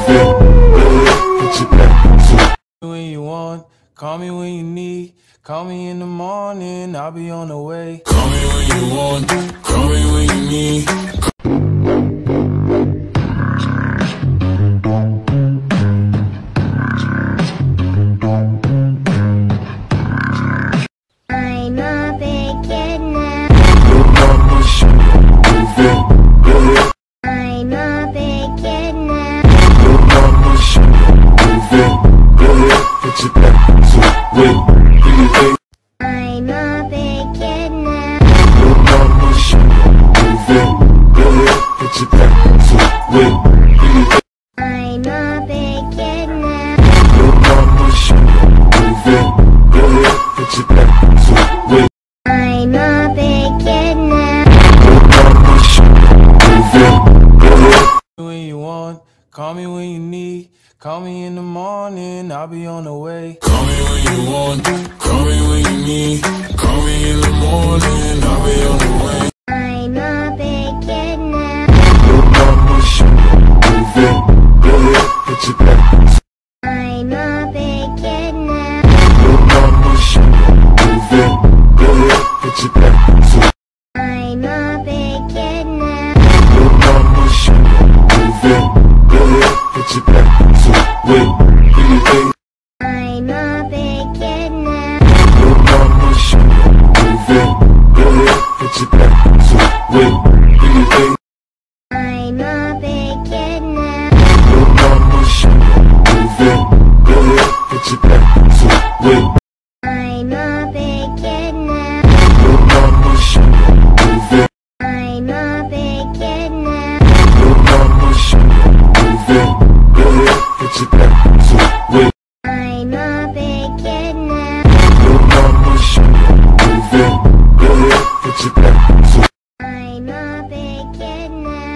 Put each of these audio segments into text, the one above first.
When you want, call me when you need. Call me in the morning, I'll be on the way. Call me when you want, call me when you need. I'm a big kid now. I'm a big kid now. Put your back to it. Do you think? I'm a big kid now. Put your back to it. Do you think? I'm a big kid now. Put your back to it. I'm a big kid now. When you want, call me when you need. Call me in the morning, I'll be on the way. Call me when you want, call me when you need. Call me in the morning, I'll be on the way. I'm a big kid now. Put your back. I'm a big kid now. Put your back to it. I'm a big kid now. Put your back to it. Do you think? I'm a big kid now. Put your back to it. Do you think? I'm a big kid now. Put your back to it. I'm a big kid now. I'm a big kid now. Put your back to it. I'm a big kid now. Put your back to it. I'm a big kid now.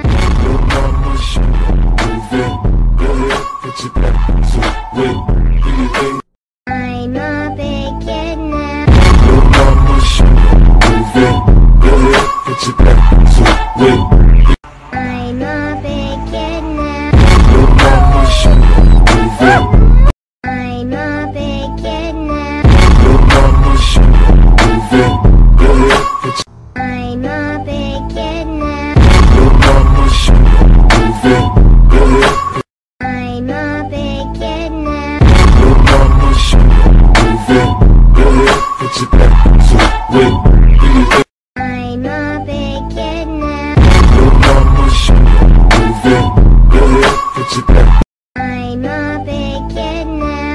Put your back to it. Do you think? I'm a big kid now. Put your back to it. I'm a big kid now. I'm a big kid now. I'm a big kid now. I'm a big kid now. Put your back to it. Do you think? I'm a big kid now. Put your back. I'm a big kid now.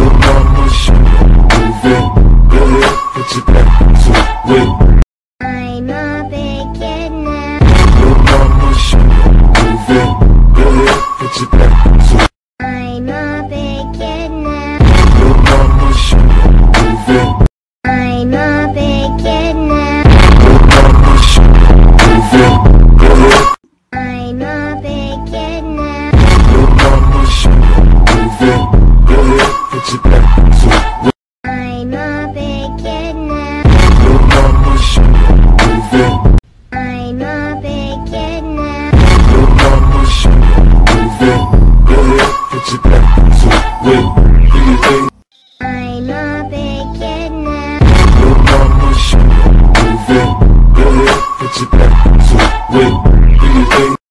Put your back to it. I'm a big kid now. Put your back to it. I'm a big kid now. I'm a big kid now. I'm a big kid now. Put your back to it. I'm a big kid now. I'm a big kid now. Put your back to it. Do you think? I'm a big kid now. Put your back to it. Do you think?